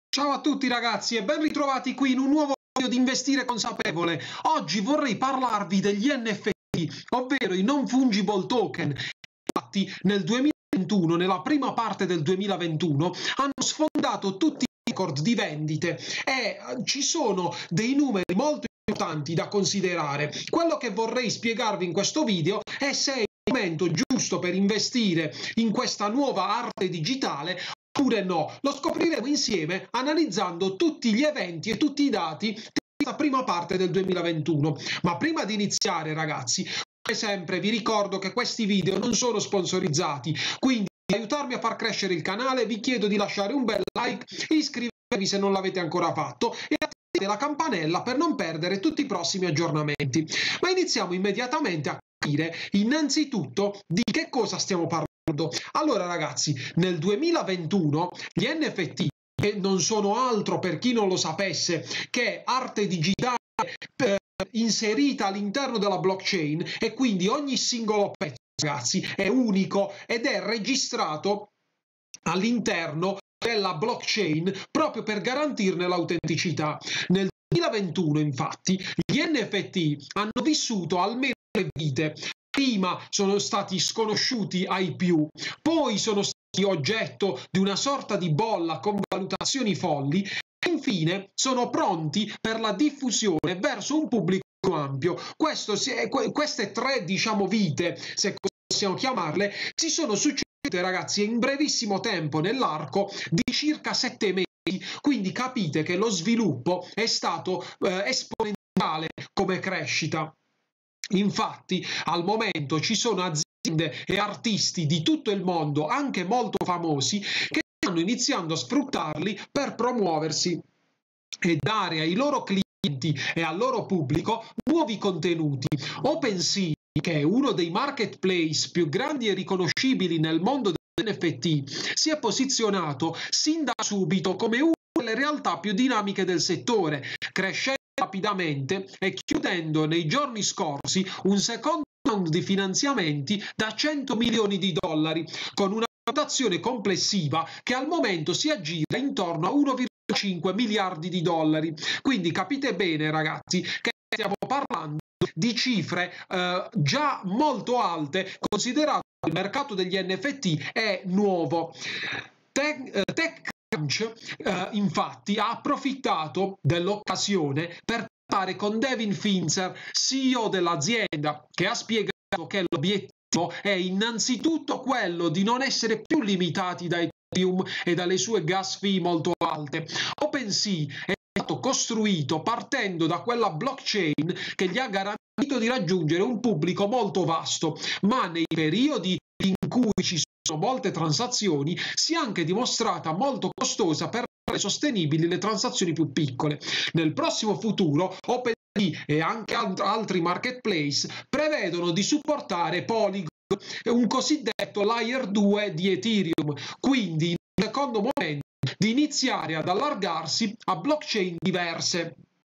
Ciao a tutti ragazzi e ben ritrovati qui in un nuovo video di Investire Consapevole. Oggi vorrei parlarvi degli NFT, ovvero i non fungible token. Infatti nel 2021, nella prima parte del 2021, hanno sfondato tutti i record di vendite e ci sono dei numeri molto importanti da considerare. Quello che vorrei spiegarvi in questo video è se è il momento giusto per investire in questa nuova arte digitale oppure no. Lo scopriremo insieme analizzando tutti gli eventi e tutti i dati di questa prima parte del 2021. Ma prima di iniziare, ragazzi, come sempre vi ricordo che questi video non sono sponsorizzati, quindi per aiutarmi a far crescere il canale vi chiedo di lasciare un bel like, iscrivervi se non l'avete ancora fatto e attivare la campanella per non perdere tutti i prossimi aggiornamenti. Ma iniziamo immediatamente a capire innanzitutto di che cosa stiamo parlando. Allora ragazzi, nel 2021 gli NFT, che non sono altro, per chi non lo sapesse, che arte digitale inserita all'interno della blockchain, e quindi ogni singolo pezzo, ragazzi, è unico ed è registrato all'interno della blockchain proprio per garantirne l'autenticità. Nel 2021 infatti gli NFT hanno vissuto almeno 3 vite. Prima sono stati sconosciuti ai più, poi sono stati oggetto di una sorta di bolla con valutazioni folli e infine sono pronti per la diffusione verso un pubblico ampio. Queste 3, vite, se possiamo chiamarle, si sono succedute, ragazzi, in brevissimo tempo, nell'arco di circa 7 mesi, quindi capite che lo sviluppo è stato esponenziale come crescita. Infatti, al momento ci sono aziende e artisti di tutto il mondo, anche molto famosi, che stanno iniziando a sfruttarli per promuoversi e dare ai loro clienti e al loro pubblico nuovi contenuti. OpenSea, che è uno dei marketplace più grandi e riconoscibili nel mondo dell'NFT, si è posizionato sin da subito come una delle realtà più dinamiche del settore, crescendo rapidamente e chiudendo nei giorni scorsi un secondo round di finanziamenti da 100 milioni di dollari, con una valutazione complessiva che al momento si aggira intorno a 1,5 miliardi di dollari. Quindi capite bene, ragazzi, che stiamo parlando di cifre già molto alte, considerato che il mercato degli NFT è nuovo. TechCrunch infatti ha approfittato dell'occasione per parlare con Devin Finzer, CEO dell'azienda, che ha spiegato che l'obiettivo è innanzitutto quello di non essere più limitati da Ethereum e dalle sue gas fee molto alte. OpenSea è stato costruito partendo da quella blockchain che gli ha garantito di raggiungere un pubblico molto vasto, ma nei periodi in cui ci sono molte transazioni si è anche dimostrata molto costosa per rendere sostenibili le transazioni più piccole. Nel prossimo futuro OpenSea e anche altri marketplace prevedono di supportare Polygon, un cosiddetto layer 2 di Ethereum, quindi in un secondo momento di iniziare ad allargarsi a blockchain diverse.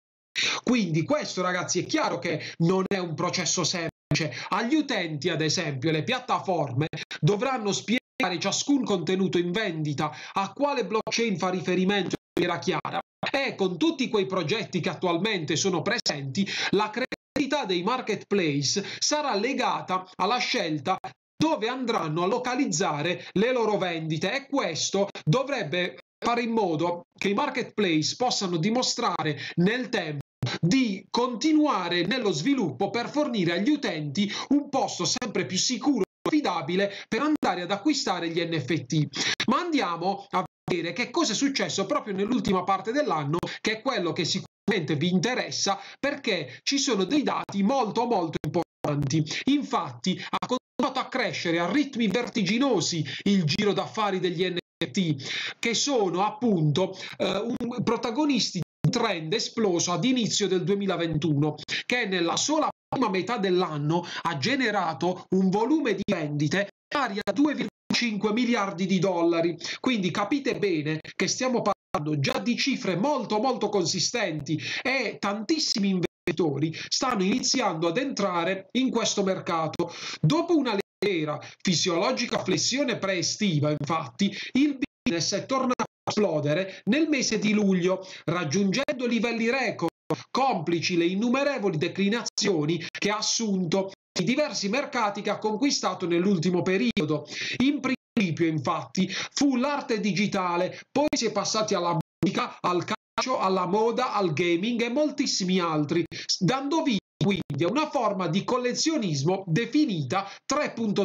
Quindi questo, ragazzi, è chiaro che non è un processo semplice. Agli utenti, ad esempio, le piattaforme dovranno spiegare ciascun contenuto in vendita a quale blockchain fa riferimento in maniera chiara, e con tutti quei progetti che attualmente sono presenti, la credibilità dei marketplace sarà legata alla scelta dove andranno a localizzare le loro vendite, e questo dovrebbe fare in modo che i marketplace possano dimostrare nel tempo di continuare nello sviluppo per fornire agli utenti un posto sempre più sicuro e affidabile per andare ad acquistare gli NFT. Ma andiamo a vedere che cosa è successo proprio nell'ultima parte dell'anno, che è quello che sicuramente vi interessa, perché ci sono dei dati molto importanti. Infatti ha continuato a crescere a ritmi vertiginosi il giro d'affari degli NFT, che sono appunto protagonisti trend esploso ad inizio del 2021, che nella sola prima metà dell'anno ha generato un volume di vendite pari a 2,5 miliardi di dollari. Quindi capite bene che stiamo parlando già di cifre molto consistenti, e tantissimi investitori stanno iniziando ad entrare in questo mercato. Dopo una leggera fisiologica flessione pre-estiva, infatti, il business è tornato esplodere nel mese di luglio, raggiungendo livelli record, complici le innumerevoli declinazioni che ha assunto in diversi mercati che ha conquistato nell'ultimo periodo. In principio, infatti, fu l'arte digitale, poi si è passati alla musica, al calcio, alla moda, al gaming e moltissimi altri, dando vita quindi a una forma di collezionismo definita 3.0.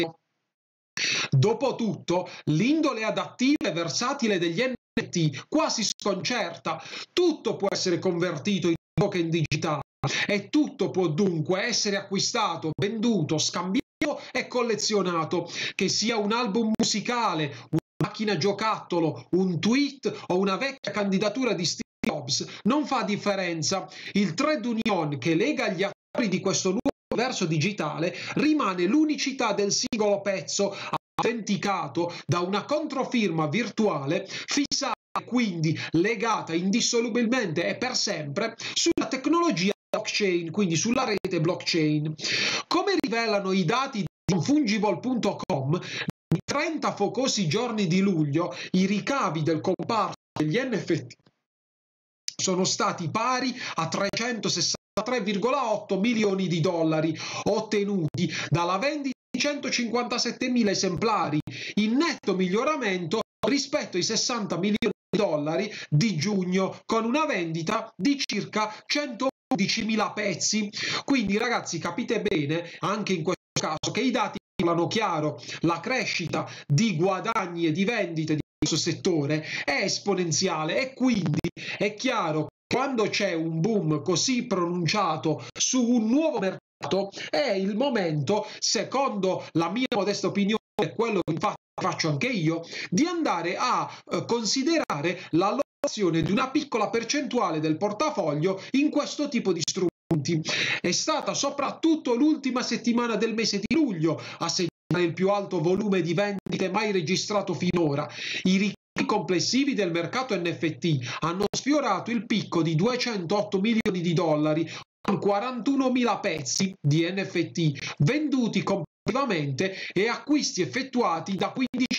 Dopotutto, l'indole adattiva e versatile degli NFT quasi sconcerta. Tutto può essere convertito in token digitale e tutto può dunque essere acquistato, venduto, scambiato e collezionato, che sia un album musicale, una macchina giocattolo, un tweet o una vecchia candidatura di Steve Jobs, non fa differenza. Il trade union che lega gli attori di questo nuovo universo digitale rimane l'unicità del singolo pezzo, autenticato da una controfirma virtuale, fissata e quindi legata indissolubilmente e per sempre sulla tecnologia blockchain, quindi sulla rete blockchain. Come rivelano i dati di nonfungible.com, in 30 focosi giorni di luglio i ricavi del comparto degli NFT sono stati pari a 363,8 milioni di dollari, ottenuti dalla vendita di 157.000 esemplari, in netto miglioramento rispetto ai 60 milioni di dollari di giugno, con una vendita di circa 111.000 pezzi. Quindi ragazzi, capite bene anche in questo caso che i dati parlano chiaro: la crescita di guadagni e di vendite di questo settore è esponenziale e quindi è chiaro che quando c'è un boom così pronunciato su un nuovo mercato è il momento, secondo la mia modesta opinione, quello che infatti faccio anche io, di andare a considerare l'allocazione di una piccola percentuale del portafoglio in questo tipo di strumenti. È stata soprattutto l'ultima settimana del mese di luglio a segnare il più alto volume di vendite mai registrato finora. I ricavi complessivi del mercato NFT hanno sfiorato il picco di 208 milioni di dollari, con 41.000 pezzi di NFT venduti complessivamente e acquisti effettuati da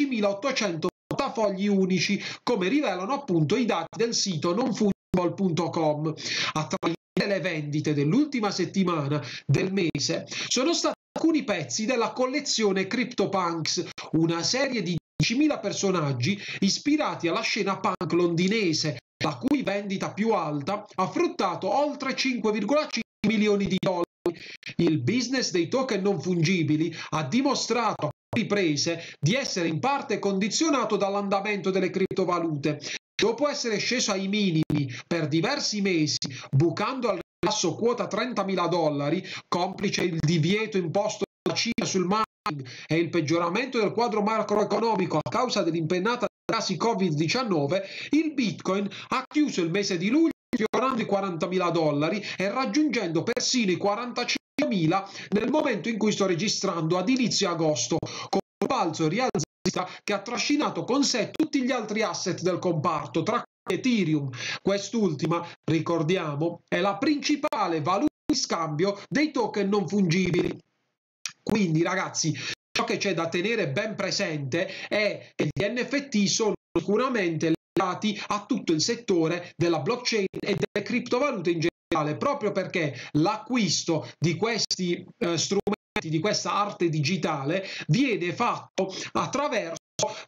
15.800 portafogli unici, come rivelano appunto i dati del sito nonfungible.com. Attraverso le vendite dell'ultima settimana del mese sono stati alcuni pezzi della collezione CryptoPunks, una serie di 10.000 personaggi ispirati alla scena punk londinese, la cui vendita più alta ha fruttato oltre 5,5 milioni di dollari. Il business dei token non fungibili ha dimostrato a riprese di essere in parte condizionato dall'andamento delle criptovalute. Dopo essere sceso ai minimi per diversi mesi, bucando al ribasso quota 30.000 dollari, complice il divieto imposto dalla Cina sul mining e il peggioramento del quadro macroeconomico a causa dell'impennata dei casi Covid-19, il Bitcoin ha chiuso il mese di luglio sfiorando i 40.000 dollari e raggiungendo persino i 45.000 nel momento in cui sto registrando ad inizio agosto, con un balzo rialzista che ha trascinato con sé tutti gli altri asset del comparto, tra cui Ethereum. Quest'ultima, ricordiamo, è la principale valuta di scambio dei token non fungibili. Quindi ragazzi, ciò che c'è da tenere ben presente è che gli NFT sono sicuramente legati a tutto il settore della blockchain e delle criptovalute in generale, proprio perché l'acquisto di questi strumenti, di questa arte digitale, viene fatto attraverso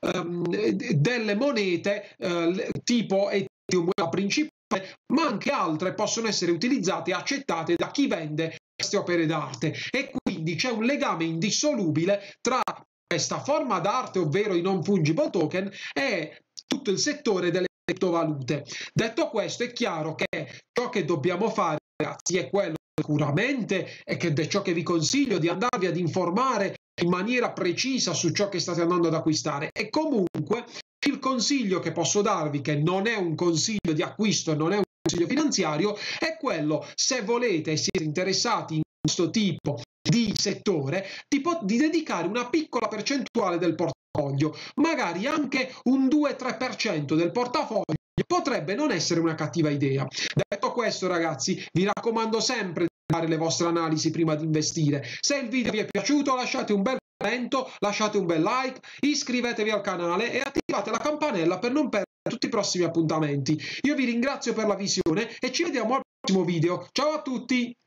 delle monete tipo Ethereum, la principale, ma anche altre possono essere utilizzate e accettate da chi vende queste opere d'arte, e quindi c'è un legame indissolubile tra questa forma d'arte, ovvero i non fungible token, e tutto il settore delle criptovalute. Detto questo, è chiaro che ciò che dobbiamo fare, ragazzi, è quello sicuramente, e che è ciò che vi consiglio, di andarvi ad informare in maniera precisa su ciò che state andando ad acquistare. E comunque il consiglio che posso darvi, che non è un consiglio di acquisto e non è un consiglio finanziario, è quello: se volete e siete interessati in questo tipo di settore, di dedicare una piccola percentuale del portafoglio, magari anche un 2-3% del portafoglio, potrebbe non essere una cattiva idea. Detto questo, ragazzi, vi raccomando sempre di fare le vostre analisi prima di investire. Se il video vi è piaciuto, lasciate un bel commento, lasciate un bel like, iscrivetevi al canale e attivate la campanella per non perdere a tutti i prossimi appuntamenti. Io vi ringrazio per la visione e ci vediamo al prossimo video. Ciao a tutti!